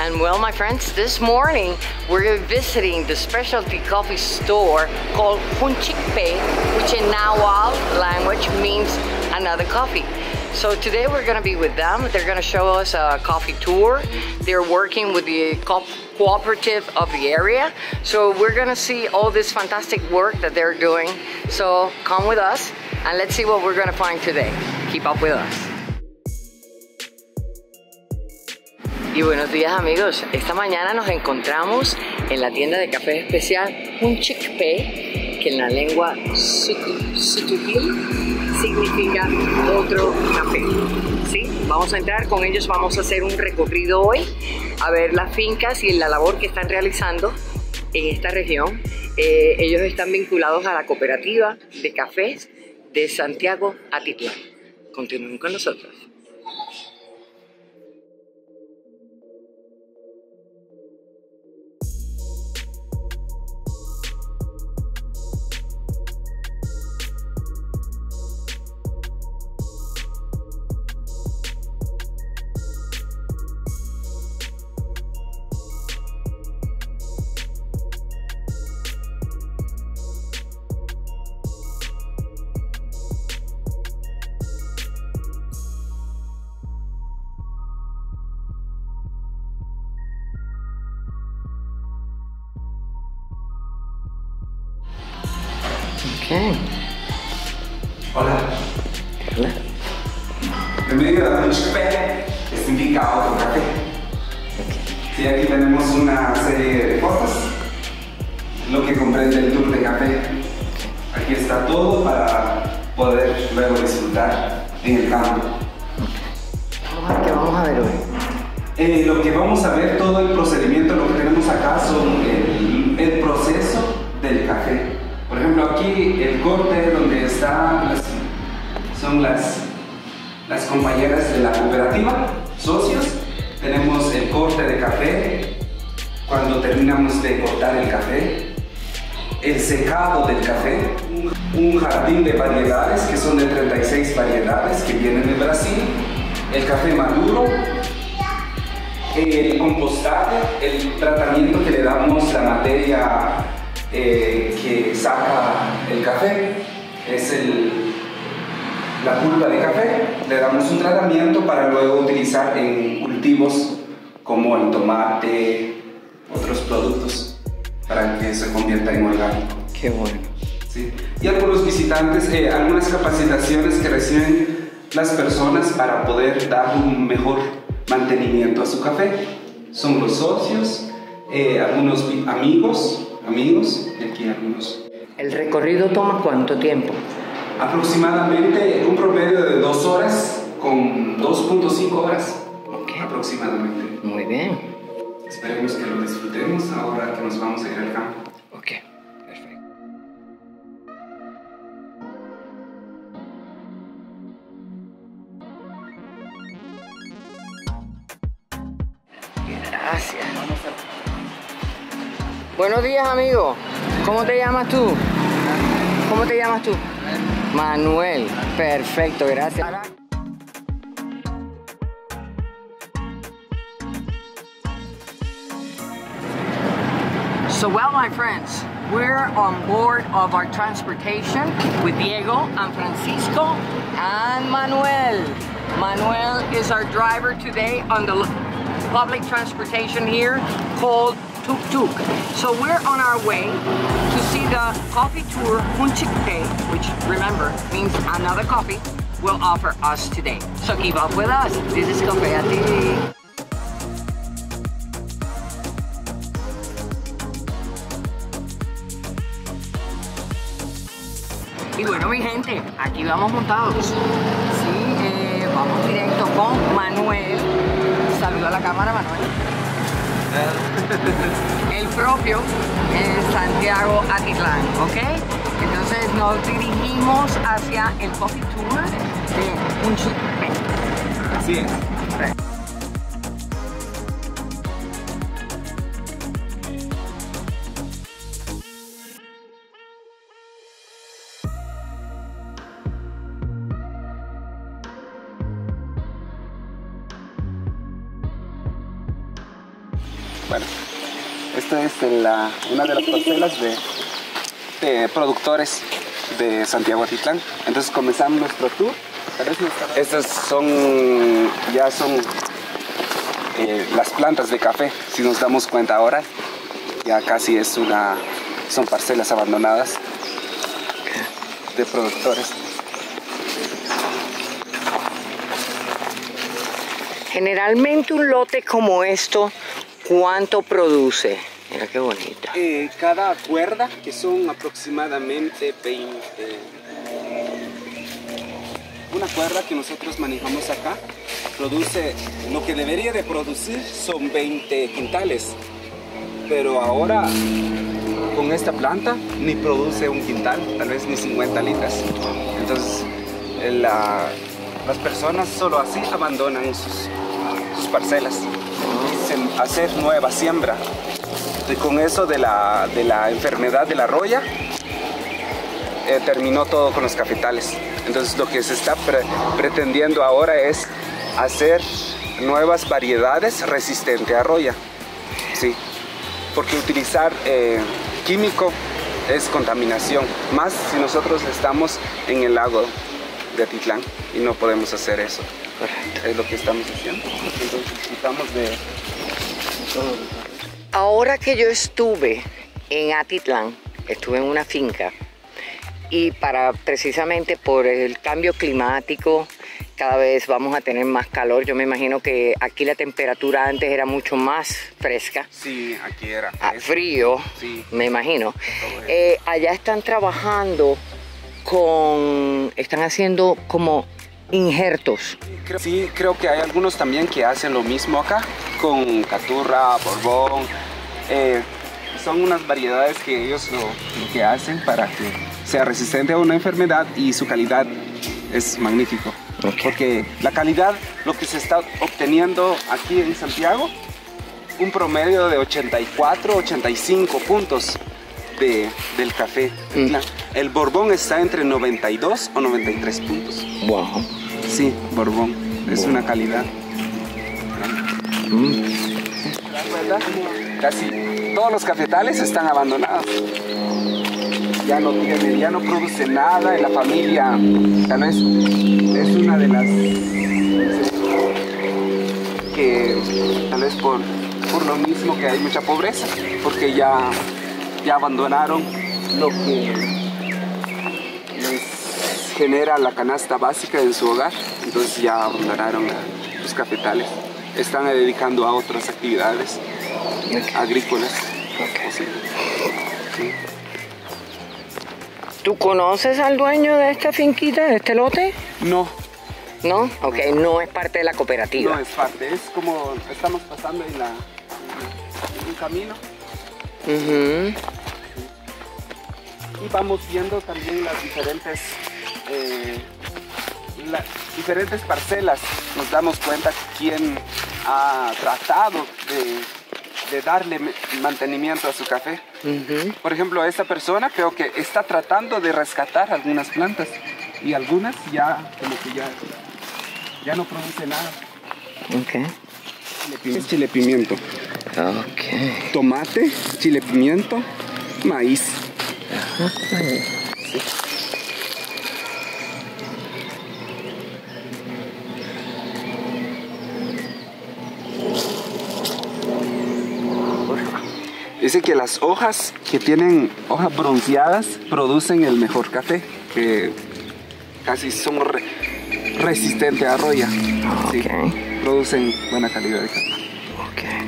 And well, my friends, this morning we're visiting the specialty coffee store called Hunchikpe, which in Nahuatl language means another coffee. So today we're going to be with them. They're going to show us a coffee tour. They're working with the cooperative of the area. So we're going to see all this fantastic work that they're doing. So come with us and let's see what we're going to find today. Keep up with us. Y buenos días, amigos. Esta mañana nos encontramos en la tienda de café especial Hunchikpe, que en la lengua Sotujil significa otro café. ¿Sí? Vamos a entrar con ellos, vamos a hacer un recorrido hoy a ver las fincas y la labor que están realizando en esta región. Ellos están vinculados a la cooperativa de cafés de Santiago Atitlán. Continúen con nosotros. Okay. Hola. Hola. Bienvenido a Hunchikpe, que significa otro café. Sí, aquí tenemos una serie de fotos, lo que comprende el tour de café. Aquí está todo para poder luego disfrutar en el campo. ¿Qué vamos a ver hoy? Lo que vamos a ver, todo el procedimiento, lo que tenemos acá son el proceso del café. Por ejemplo, aquí el corte donde están son las compañeras de la cooperativa, socios. Tenemos el corte de café, cuando terminamos de cortar el café. El secado del café, un jardín de variedades, que son de 36 variedades que vienen de Brasil. El café maduro, el compostaje, el tratamiento que le damos la materia que saca el café, es la pulpa de café. Le damos un tratamiento para luego utilizar en cultivos como el tomate, otros productos, para que se convierta en orgánico. Qué bueno. ¿Sí? Y algunos visitantes, algunas capacitaciones que reciben las personas para poder dar un mejor mantenimiento a su café. Son los socios, algunos amigos, y aquí algunos. ¿El recorrido toma cuánto tiempo? Aproximadamente un promedio de 2 horas con 2.5 horas. Okay. Aproximadamente. Muy bien. Esperemos que lo disfrutemos ahora que nos vamos a ir al campo. Ok, perfecto. Gracias. Buenos días, amigo. ¿Cómo te llamas tú? ¿Cómo te llamas tú? Manuel. Perfecto, gracias. So, well, my friends, we're on board of our transportation with Diego and Francisco and Manuel. Manuel is our driver today on the public transportation here called Tuk Tuk. So we're on our way to see the coffee tour Hunchikpe, which, remember, means another coffee, will offer us today. So keep up with us. This is Café a Ti. Y bueno, mi gente, aquí vamos montados. Sí, vamos directo con Manuel. Saluda a la cámara, Manuel. El propio Santiago Atitlán, ¿ok? Entonces nos dirigimos hacia el coffee tour de Hunchikpe. Así es. Bueno, esta es una de las parcelas de productores de Santiago Atitlán. Entonces comenzamos nuestro tour. Estas son las plantas de café. Si nos damos cuenta ahora, ya casi son parcelas abandonadas de productores. Generalmente un lote como esto, ¿cuánto produce? Mira qué bonita. Cada cuerda, que son aproximadamente 20... Una cuerda que nosotros manejamos acá, produce, lo que debería de producir son 20 quintales. Pero ahora, con esta planta, ni produce un quintal, tal vez ni 50 litros. Entonces, las personas solo así abandonan sus parcelas, dicen hacer nueva siembra. Y con eso de la enfermedad de la roya, terminó todo con los cafetales. Entonces lo que se está pretendiendo ahora es hacer nuevas variedades resistentes a roya. Sí, porque utilizar químico es contaminación, más si nosotros estamos en el lago de Atitlán y no podemos hacer eso. Correcto. Es lo que estamos haciendo. Entonces disfrutamos de todo. Ahora que yo estuve en Atitlán, estuve en una finca y precisamente por el cambio climático cada vez vamos a tener más calor. Yo me imagino que aquí la temperatura antes era mucho más fresca. Sí, aquí era frío, sí. Me imagino. Allá están trabajando están haciendo como injertos. Sí, creo que hay algunos también que hacen lo mismo acá, con caturra, borbón. Son unas variedades que ellos lo que hacen para que sea resistente a una enfermedad y su calidad es magnífico. Okay. Porque la calidad, lo que se está obteniendo aquí en Santiago, un promedio de 84, 85 puntos del café. El borbón está entre 92 o 93 puntos. Wow. Sí, borbón. Es una calidad. Casi todos los cafetales están abandonados. Ya no produce nada. Y la familia tal vez es una de las que tal vez por lo mismo que hay mucha pobreza, porque ya abandonaron lo que les genera la canasta básica en su hogar. Entonces ya abandonaron los cafetales. Están dedicando a otras actividades agrícolas. Okay. Sí. Sí. ¿Tú conoces al dueño de esta finquita, de este lote? No. ¿No? Ok, no es parte de la cooperativa. No es parte, es como estamos pasando en un camino. Uh-huh. Y vamos viendo también las diferentes parcelas. Nos damos cuenta quién ha tratado de darle mantenimiento a su café. Uh-huh. Por ejemplo, esta persona creo que está tratando de rescatar algunas plantas y algunas ya como que ya no produce nada. Okay. Chile pimiento. Okay. Tomate, chile pimiento, maíz. Uh-huh. Sí. Dice que las hojas que tienen hojas bronceadas producen el mejor café, que casi son resistentes a roya. Okay. Sí, producen buena calidad de café. Okay.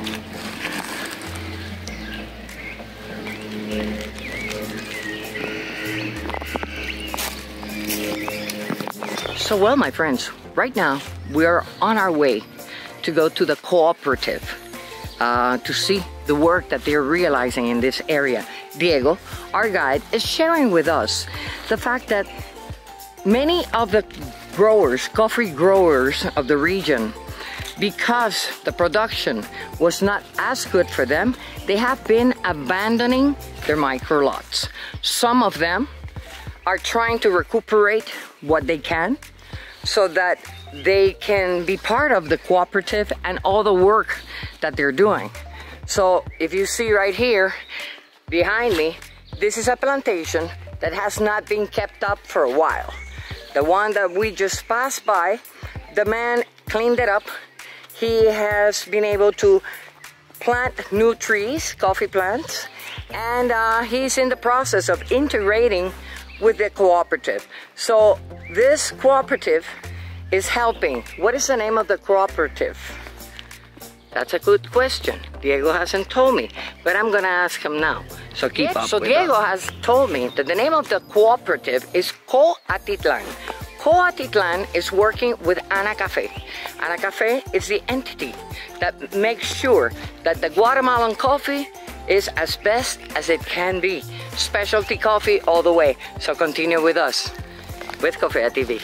So well, my friends, right now we are on our way to go to the cooperative to see the work that they're realizing in this area. Diego, our guide, is sharing with us the fact that many of the growers, coffee growers of the region, because the production was not as good for them, they have been abandoning their micro lots. Some of them are trying to recuperate what they can so that they can be part of the cooperative and all the work that they're doing. So if you see right here behind me, this is a plantation that has not been kept up for a while. The one that we just passed by, the man cleaned it up. He has been able to plant new trees, coffee plants, and he's in the process of integrating with the cooperative. So this cooperative is helping. What is the name of the cooperative? That's a good question. Diego hasn't told me, but I'm gonna ask him now. So keep up. So Diego has told me that the name of the cooperative is Coatitlan. Coatitlan is working with Ana Café. Ana Café is the entity that makes sure that the Guatemalan coffee is as best as it can be. Specialty coffee all the way. So continue with us with Cofea TV.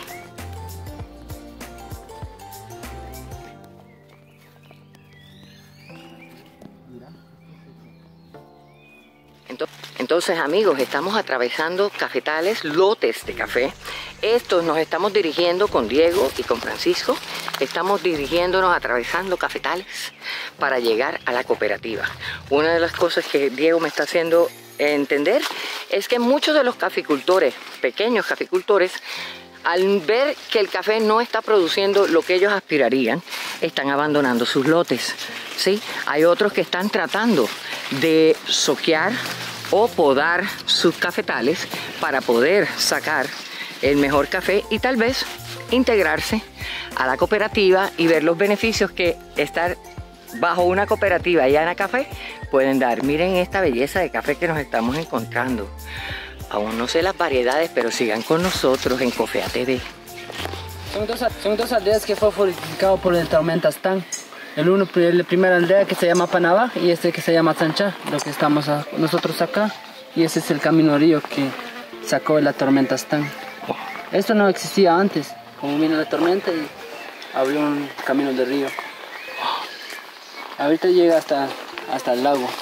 Entonces, amigos, estamos atravesando cafetales, lotes de café. Estos nos estamos dirigiendo con Diego y con Francisco. Estamos dirigiéndonos, atravesando cafetales para llegar a la cooperativa. Una de las cosas que Diego me está haciendo entender es que muchos de los caficultores, pequeños caficultores, al ver que el café no está produciendo lo que ellos aspirarían, están abandonando sus lotes, ¿sí? Hay otros que están tratando de soquear o podar sus cafetales para poder sacar el mejor café y tal vez integrarse a la cooperativa y ver los beneficios que estar bajo una cooperativa y Ana Café pueden dar. Miren esta belleza de café que nos estamos encontrando. Aún no sé las variedades, pero sigan con nosotros en Cofea TV. Son dos aldeas que fue fortificado por el Tormentas Tan. El primer aldea que se llama Panabá y este que se llama Sanchá, lo que estamos nosotros acá. Y ese es el camino río que sacó la tormenta Stan. Esto no existía antes, como vino la tormenta y abrió un camino de río. Ahorita llega hasta el lago.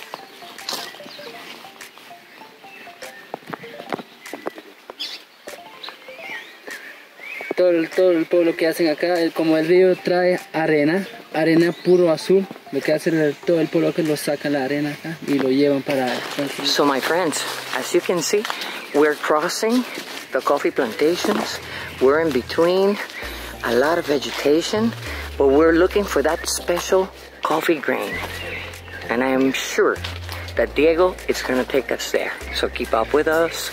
Todo el pueblo que hacen acá, como el río trae arena puro azul, lo que hace todo el pueblo que lo saca la arena acá y lo llevan para... So my friends, as you can see, we're crossing the coffee plantations. We're in between a lot of vegetation, but we're looking for that special coffee grain. And I am sure that Diego is going to take us there. So keep up with us.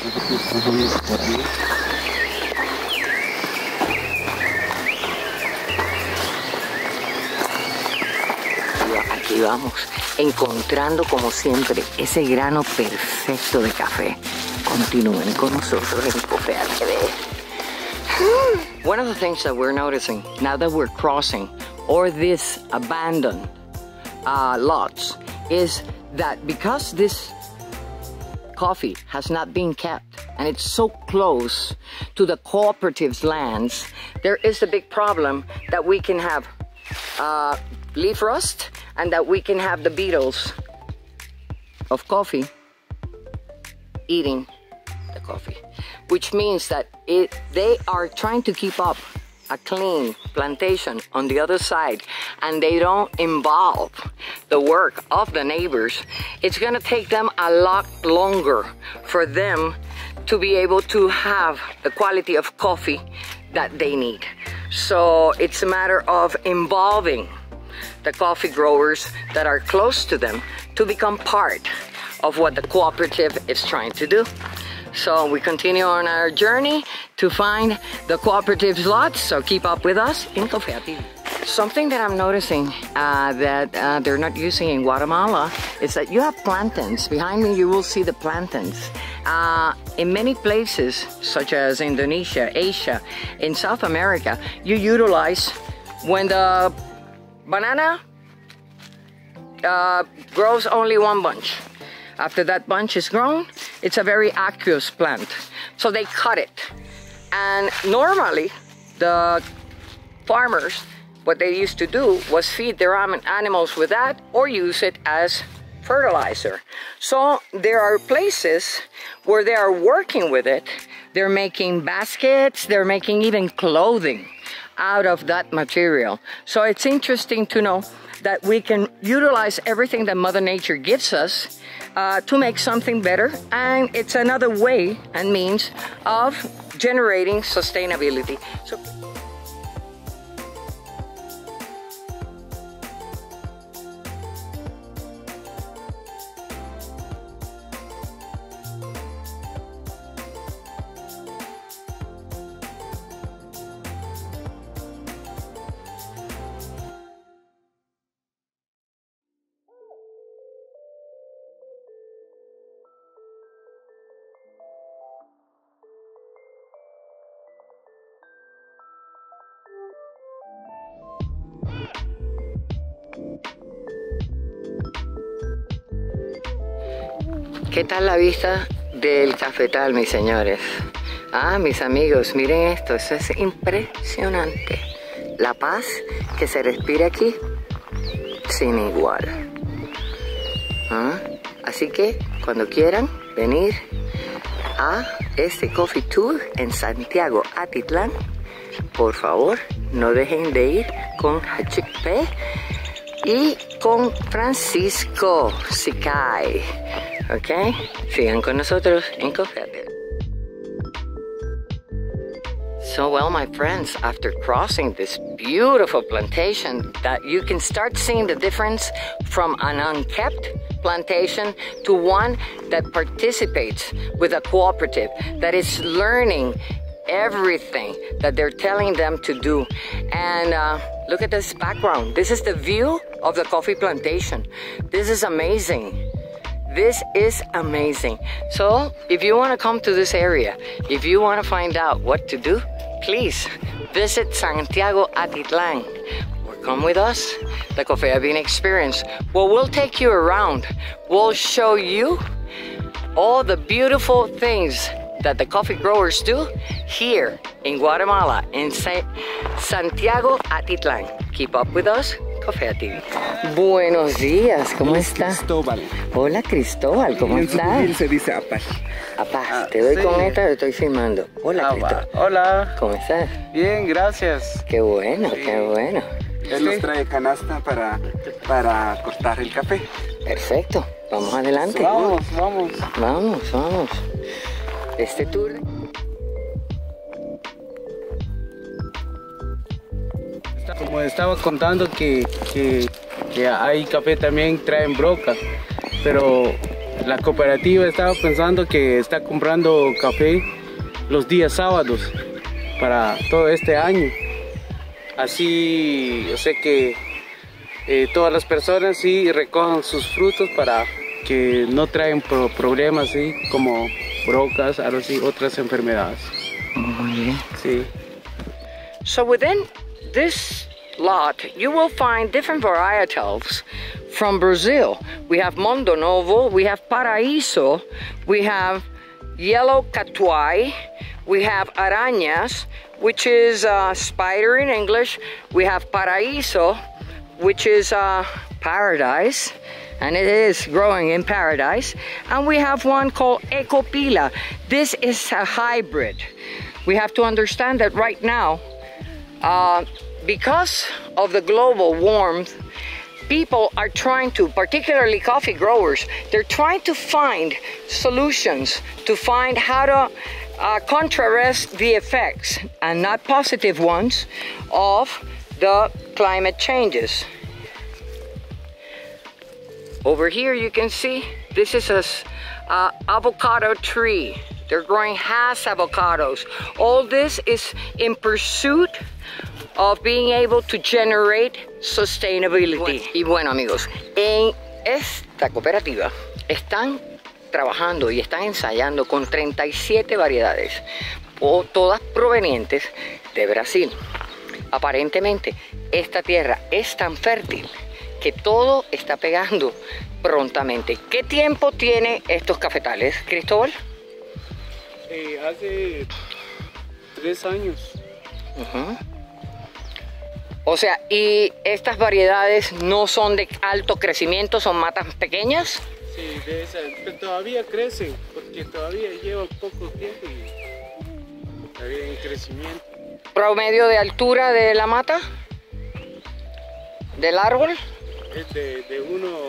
Aquí vamos, encontrando como siempre ese grano perfecto de café. Continúen con nosotros en Cofea TV. One of the things that we're noticing now that we're crossing or this abandoned lots is that because this coffee has not been kept and it's so close to the cooperative's lands, there is a big problem that we can have leaf rust and that we can have the beetles of coffee eating the coffee, which means that they are trying to keep up a clean plantation on the other side and they don't involve the work of the neighbors. It's gonna take them a lot longer for them to be able to have the quality of coffee that they need. So it's a matter of involving the coffee growers that are close to them to become part of what the cooperative is trying to do. So we continue on our journey to find the cooperative's lots, so keep up with us in Cofea TV. Something that I'm noticing that they're not using in Guatemala is that you have plantains. Behind me you will see the plantains. In many places, such as Indonesia, Asia, in South America, you utilize when the banana grows only one bunch. After that bunch is grown, it's a very aqueous plant. So they cut it. And normally, the farmers, what they used to do was feed their animals with that or use it as fertilizer. So there are places where they are working with it. They're making baskets, they're making even clothing out of that material. So it's interesting to know that we can utilize everything that Mother Nature gives us to make something better, and it's another way and means of generating sustainability. So ¿qué tal la vista del cafetal, mis señores? Ah, mis amigos, miren esto, eso es impresionante. La paz que se respira aquí, sin igual. ¿Ah? Así que, cuando quieran venir a este Coffee Tour en Santiago Atitlán, por favor, no dejen de ir con Hachicpe y con Francisco Sicay. ¿Ok? Sigan con nosotros en Cofete. So, well, my friends, after crossing this beautiful plantation, that you can start seeing the difference from an unkept plantation to one that participates with a cooperative, that is learning everything that they're telling them to do. And look at this background. This is the view of the coffee plantation. This is amazing. This is amazing. So if you want to come to this area, if you want to find out what to do, please visit Santiago Atitlán or come with us, the Cofea Bean Experience. Well, we'll take you around. We'll show you all the beautiful things that the coffee growers do here in Guatemala, in Santiago Atitlán. Keep up with us, Cofea TV. Buenos días, ¿cómo está? Cristóbal. Hola Cristóbal, ¿cómo estás? En se dice Apal. Apá, te doy con esta, te estoy filmando. Hola Cristóbal. Hola. ¿Cómo estás? Bien, gracias. Qué bueno, qué bueno. Él nos trae canasta para cortar el café. Perfecto, vamos adelante. Vamos. Este tour. Como estaba contando que hay café también traen broca, pero la cooperativa estaba pensando que está comprando café los días sábados para todo este año. Así yo sé que todas las personas sí recojan sus frutos para que no traen problemas así como brocas, algo así, otras enfermedades. Muy bien. Sí. So within this lot, you will find different varietals from Brazil. We have Mundo Novo, we have Paraíso, we have Yellow Catuai, we have Arañas, which is spider in English. We have Paraíso, which is paradise, and it is growing in paradise. And we have one called Ecopila. This is a hybrid. We have to understand that right now, because of the global warmth, people are trying to, particularly coffee growers, they're trying to find solutions to find how to contrast the effects, and not positive ones, of the climate changes. Over here you can see this is a avocado tree. They're growing Hass avocados. All this is in pursuit of being able to generate sustainability. Y bueno amigos, en esta cooperativa están trabajando y están ensayando con 37 variedades, o todas provenientes de Brasil. Aparentemente esta tierra es tan fértil que todo está pegando prontamente. ¿Qué tiempo tiene estos cafetales, Cristóbal? Hace 3 años. O sea, ¿y estas variedades no son de alto crecimiento, son matas pequeñas? Sí, de esas, pero todavía crecen, porque todavía lleva poco tiempo y todavía en crecimiento. ¿Promedio de altura de la mata? ¿Del árbol? es de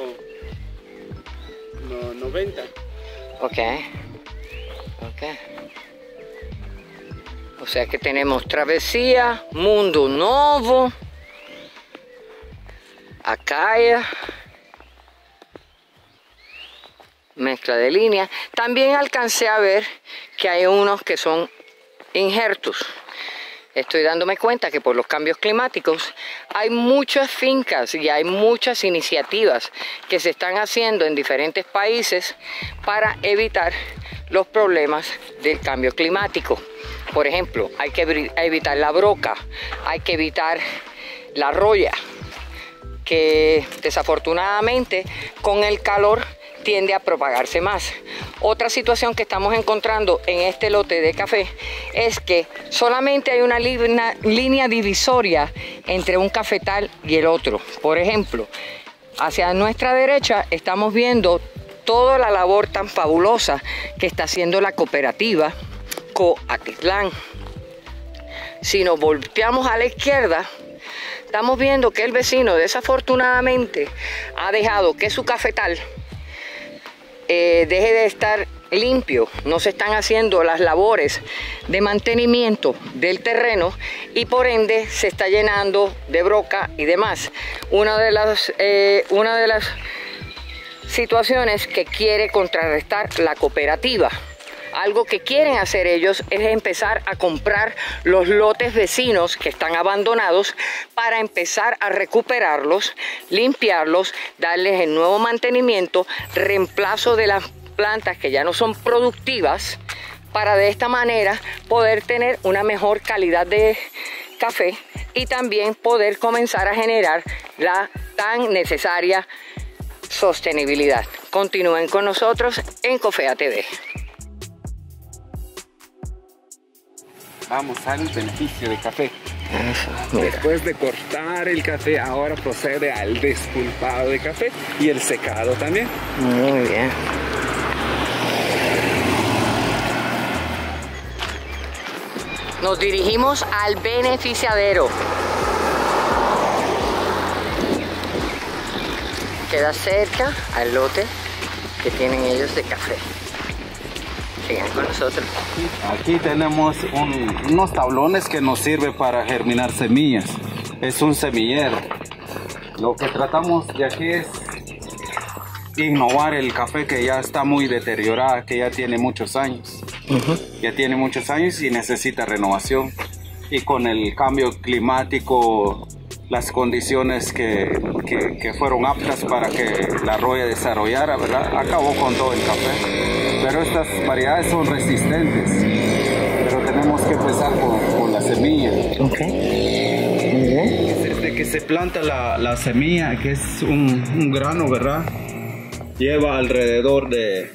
1.90. Ok. O sea que tenemos Travesía, Mundo Novo, Acaya, mezcla de líneas. También alcancé a ver que hay unos que son injertos. Estoy dándome cuenta que por los cambios climáticos hay muchas fincas y hay muchas iniciativas que se están haciendo en diferentes países para evitar los problemas del cambio climático. Por ejemplo, hay que evitar la broca, hay que evitar la roya, que desafortunadamente con el calor tiende a propagarse más. Otra situación que estamos encontrando en este lote de café es que solamente hay una línea divisoria entre un cafetal y el otro. Por ejemplo, hacia nuestra derecha estamos viendo toda la labor tan fabulosa que está haciendo la cooperativa Coatitlán. Si nos volteamos a la izquierda, estamos viendo que el vecino desafortunadamente ha dejado que su cafetal deje de estar limpio. No se están haciendo las labores de mantenimiento del terreno y por ende se está llenando de broca y demás. Una de las situaciones que quiere contrarrestar la cooperativa. Algo que quieren hacer ellos es empezar a comprar los lotes vecinos que están abandonados para empezar a recuperarlos, limpiarlos, darles el nuevo mantenimiento, reemplazo de las plantas que ya no son productivas, para de esta manera poder tener una mejor calidad de café y también poder comenzar a generar la tan necesaria sostenibilidad. Continúen con nosotros en Cofea TV. Vamos al beneficio de café. Después de cortar el café, ahora procede al despulpado de café y el secado también. Muy bien. Nos dirigimos al beneficiadero. Queda cerca al lote que tienen ellos de café. Sigan con nosotros. Aquí tenemos unos tablones que nos sirven para germinar semillas. Es un semillero. Lo que tratamos de aquí es innovar el café que ya está muy deteriorado, que ya tiene muchos años. Ya tiene muchos años y necesita renovación. Y con el cambio climático, las condiciones que fueron aptas para que la roya desarrollara, ¿verdad? Acabó con todo el café. Pero estas variedades son resistentes. Pero tenemos que empezar con la semilla. Desde que se planta la semilla, que es un grano, ¿verdad? Lleva alrededor de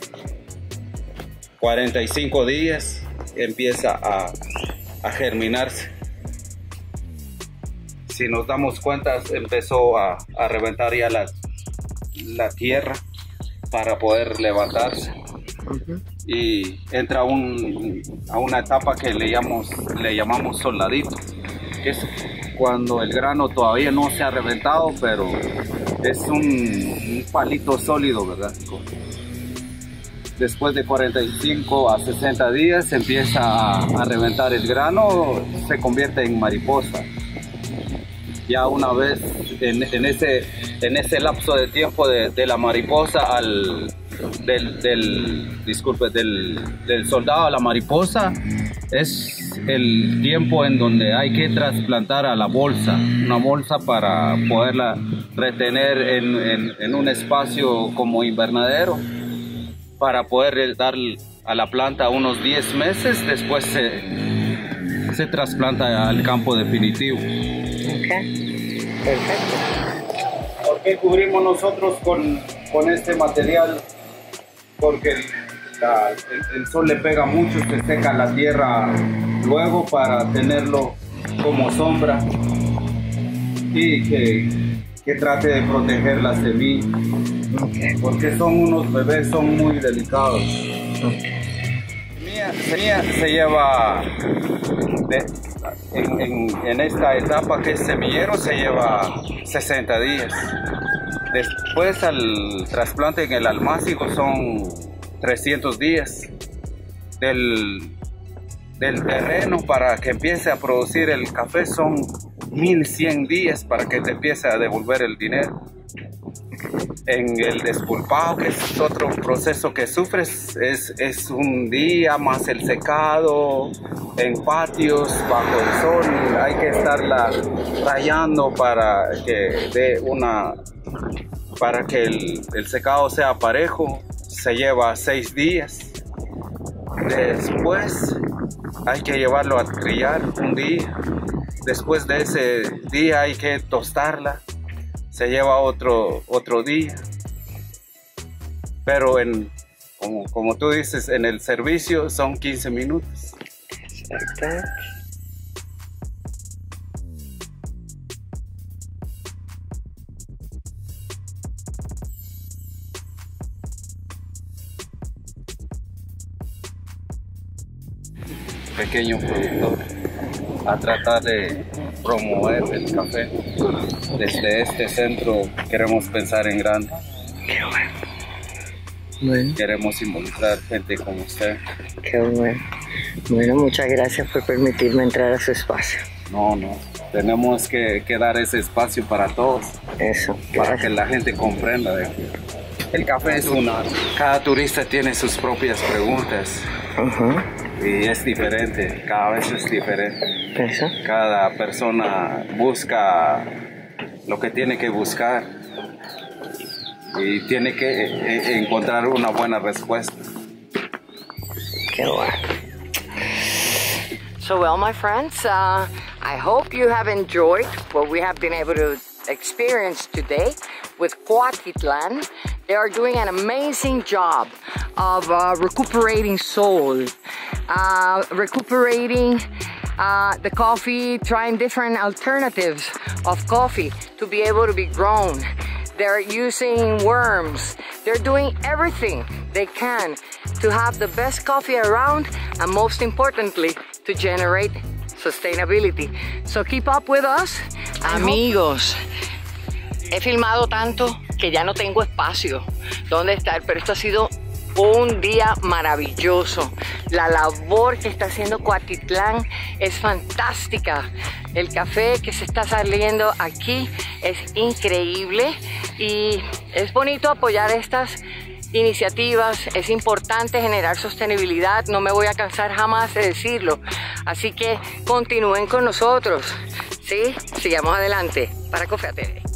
45 días, empieza a germinarse. Si nos damos cuenta, empezó a reventar ya la tierra para poder levantarse. Y entra a una etapa que le llamamos soldadito, que es cuando el grano todavía no se ha reventado, pero es un palito sólido, ¿verdad? Después de 45 a 60 días empieza a reventar el grano, se convierte en mariposa. Ya una vez en ese lapso de tiempo de la mariposa del soldado a la mariposa, es el tiempo en donde hay que trasplantar a la bolsa, una bolsa para poderla retener en un espacio como invernadero, para poder dar a la planta unos 10 meses, después se trasplanta al campo definitivo. Perfecto. ¿Por qué cubrimos nosotros con este material? Porque el sol le pega mucho, se seca la tierra luego para tenerlo como sombra y que trate de proteger la semilla. Porque son unos bebés, son muy delicados. Semilla se lleva en esta etapa que es semillero, se lleva 60 días. Después al trasplante en el almácigo son 300 días del terreno para que empiece a producir el café, son 1100 días para que te empiece a devolver el dinero. En el despulpado, que es otro proceso que sufres, es un día más el secado en patios bajo el sol. Hay que estarla rayando para que el secado sea parejo. Se lleva 6 días. Después hay que llevarlo a trillar un día. Después de ese día hay que tostarla. Se lleva otro día. Pero como tú dices, en el servicio son 15 minutos. Exacto. Pequeño productor a tratar de promover el café. Desde este centro queremos pensar en grande. Qué bueno. Bueno, Queremos involucrar gente como usted. qué bueno. Bueno, muchas gracias por permitirme entrar a su espacio. No, tenemos que dar ese espacio para todos, Eso, para que la gente comprenda de que el café es cada turista tiene sus propias preguntas. Y es diferente, cada vez es diferente. Eso. Cada persona busca lo que tiene que buscar y tiene que encontrar una buena respuesta. Qué bueno. So well, my friends, I hope you have enjoyed what we have been able to experience today with Cuautitlan. They are doing an amazing job of recuperating soul, recuperating the coffee, trying different alternatives of coffee to be able to be grown. They're using worms. They're doing everything they can to have the best coffee around, and most importantly, to generate sustainability. So keep up with us. Amigos, he filmado tanto que ya no tengo espacio donde estar, pero esto ha sido un día maravilloso. La labor que está haciendo Cuautitlan es fantástica. El café que se está saliendo aquí es increíble y es bonito apoyar estas iniciativas. Es importante generar sostenibilidad, no me voy a cansar jamás de decirlo. Así que continúen con nosotros, ¿sí? Sigamos adelante para Cofea TV.